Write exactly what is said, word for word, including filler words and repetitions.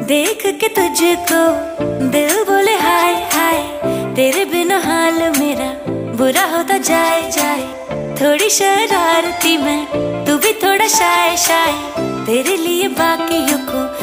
देख के तुझको दिल बोले हाय हाय, तेरे बिना हाल मेरा बुरा होता जाए जाए। थोड़ी शरारती मैं, तू भी थोड़ा शाय शाय, तेरे लिए बाकियों को